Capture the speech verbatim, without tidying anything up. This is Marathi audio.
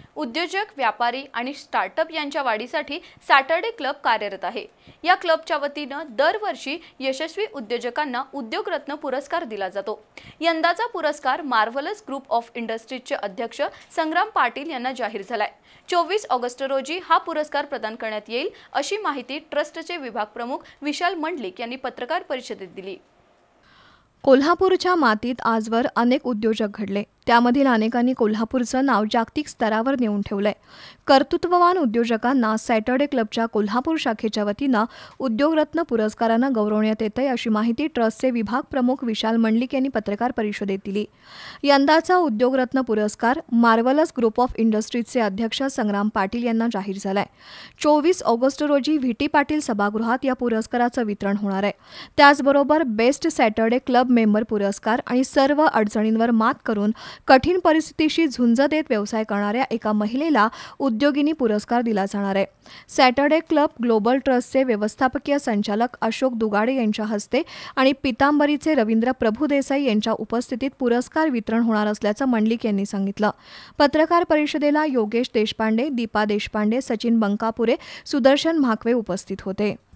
उद्योजक, व्यापारी आणि स्टार्टअप यांच्या वाढीसाठी सॅटर्डे क्लब कार्यरत आहे। या क्लबच्या वतीने दरवर्षी यशस्वी उद्योजकांना उद्योगरत्न पुरस्कार दिला जातो। यंदाचा पुरस्कार मार्वलस ग्रुप ऑफ इंडस्ट्रीजचे अध्यक्ष संग्राम पाटील यांना जाहीर झालाय। चोवीस ऑगस्ट रोजी हा पुरस्कार प्रदान करण्यात येईल अशी माहिती ट्रस्टचे विभाग प्रमुख विशाल मंडलिक यांनी पत्रकार परिषदेत दिली। कोल्हापूरच्या मातीत आजवर अनेक उद्योजक घडले, त्यामधील अनेकांनी कोल्हापूरचं नाव जागतिक स्तरावर नेऊन ठेवलंय। कर्तृत्ववान उद्योजकांना सॅटर्डे क्लबच्या कोल्हापूर शाखेच्या वतीनं उद्योगरत्न पुरस्कारानं गौरवण्यात येतंय अशी माहिती ट्रस्टचे विभाग प्रमुख विशाल मंडलिक यांनी पत्रकार परिषदेत दिली। यंदाचा उद्योगरत्न पुरस्कार मार्वलस ग्रुप ऑफ इंडस्ट्रीजचे अध्यक्ष संग्राम पाटील यांना जाहीर झालाय। चोवीस ऑगस्ट रोजी व्ही टी पाटील सभागृहात या पुरस्काराचं वितरण होणार आहे। त्याचबरोबर बेस्ट सॅटर्डे क्लब मेंबर पुरस्कार आणि सर्व अडचणींवर मात करून कठीण परिस्थितीशी झुंज देत व्यवसाय करणाऱ्या एका महिलेला उद्योगिनी पुरस्कार दिला जाणार आहे। सॅटर्डे क्लब ग्लोबल ट्रस्टचे व्यवस्थापकीय संचालक अशोक दुगाडे यांच्या हस्ते आणि पितांबरीचे रवींद्र प्रभुदेसाई यांच्या उपस्थितीत पुरस्कार वितरण होणार असल्याचं मंडलिक यांनी सांगितलं। पत्रकार परिषदेला योगेश देशपांडे, दीपा देशपांडे, सचिन बंकापुरे, सुदर्शन म्हाकवे उपस्थित होते।